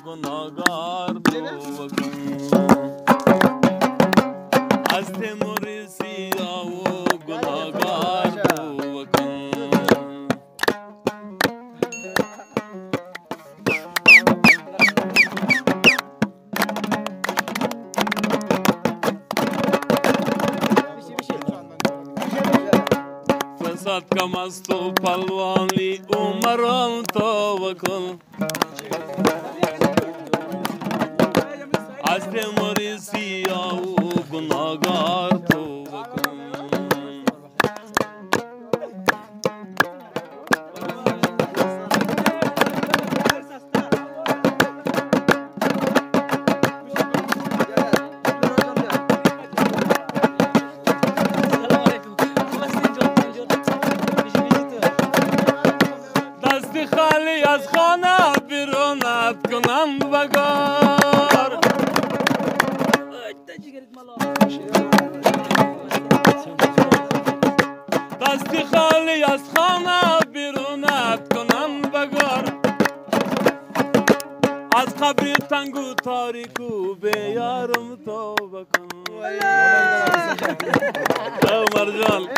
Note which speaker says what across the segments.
Speaker 1: گناهگار توبه کن از تیموری سیاه و گناهگار توبه کن فساد کم از تو پلوانی عمران توبه کن از تیموری سیاه و گناهگار توبه کن دست خالی از خانه بیرونت کنم بگار دستی خالی از خانه بیرونت کنم بگار از قبر تنگ و تاریک و بیارم توبه کن عمر جان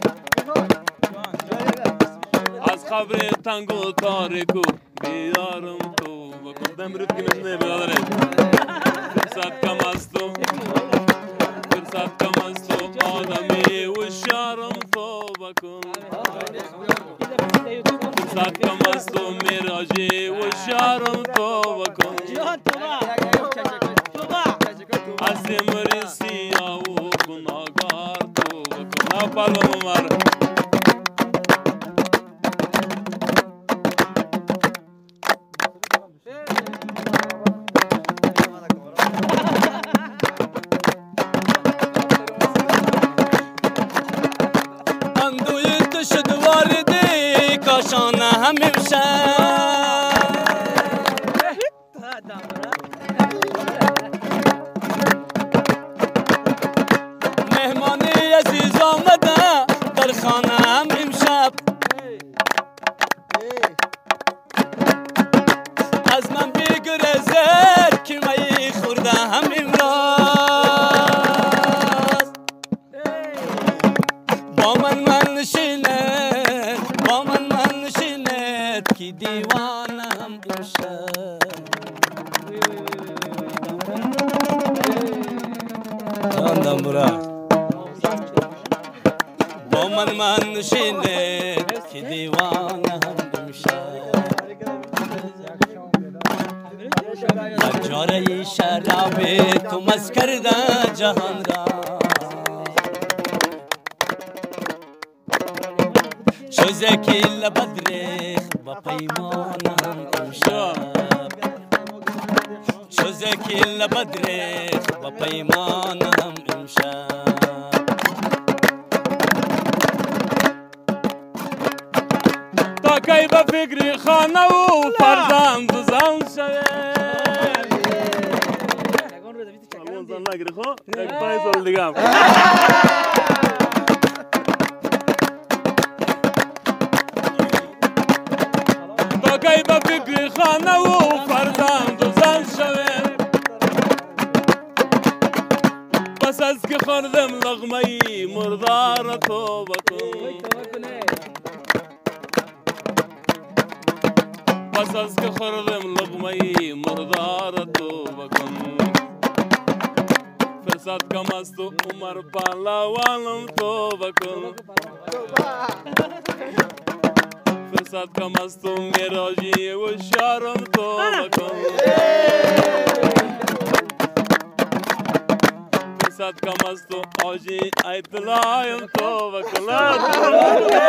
Speaker 1: از قبر تنگ و تاریک و بیارم توبه کن دمرد کنم نه برادرم فرصت کم از تو فرصت کم از تو آدمی و شارم توبه کن فرصت کم از تو میراجی و شارم توبه کن از تیموری سیاه و گناهگار توبه کن نپالو عمر کاشانه همیشه مهمانی عزیز آمده در خانه هم امشب از من بیگریزد که می خورده هم امراز با من نشینه با من نشینه کی دیوانم امشب جاندم برا با من نشینه کی دیوانم امشب جاره شراب تو مست کرده جهان را چوزه که لبد ریخت با پیمانم امشب چوزه که لبد ریخت با پیمانم امشب تا کی به فکر خانه و فرزند زن شوید زن نگیری خو یک 5 سال دیگه هم تا کی به فکر خانه و فرزند زن شوید پس از که خوردم لقمه مردار توبه کن پس از که خوردم لقمه مردار توبه کن فرصت کم از تو عمر پهلوانم توبه کن فرصت کم از تو میراجی و شارم توبه کن فرصت کم از تو آجی ایتلایم توبه کن